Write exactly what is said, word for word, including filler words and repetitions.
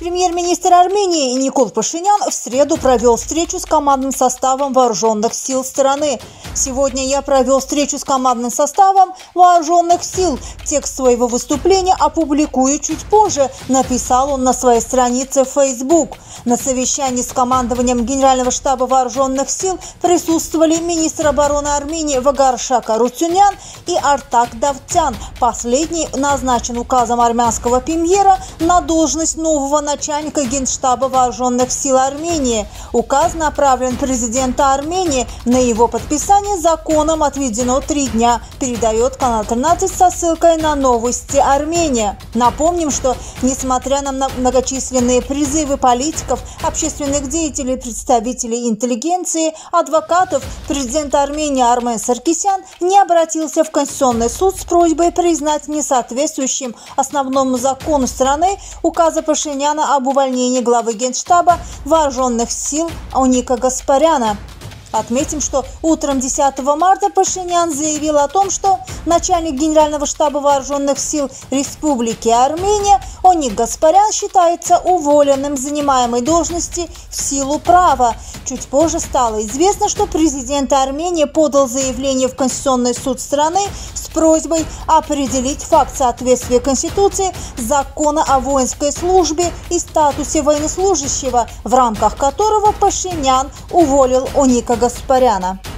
Премьер-министр Армении Никол Пашинян в среду провел встречу с командным составом вооруженных сил страны. Сегодня я провел встречу с командным составом вооруженных сил. Текст своего выступления опубликую чуть позже, написал он на своей странице в Facebook. На совещании с командованием Генерального штаба вооруженных сил присутствовали министр обороны Армении Вагаршак Арутюнян и Артак Давтян. Последний назначен указом армянского премьера на должность нового начальника Генштаба вооруженных сил Армении. Указ направлен президенту Армении. На его подписание законом отведено три дня, передает канал тринадцать со ссылкой на новости Армения. Напомним, что несмотря на многочисленные призывы политиков, общественных деятелей, представителей интеллигенции, адвокатов, президент Армении Армен Саркисян не обратился в Конституционный суд с просьбой признать несоответствующим основному закону страны указа Пашиняна об увольнении главы Генштаба вооруженных сил Оника Гаспаряна. Отметим, что утром десятого марта Пашинян заявил о том, что начальник Генерального штаба вооруженных сил Республики Армения Оник Гаспарян считается уволенным с занимаемой должности в силу права. Чуть позже стало известно, что президент Армении подал заявление в Конституционный суд страны с просьбой определить факт соответствия Конституции закона о воинской службе и статусе военнослужащего, в рамках которого Пашинян уволил Оника Гаспаряна.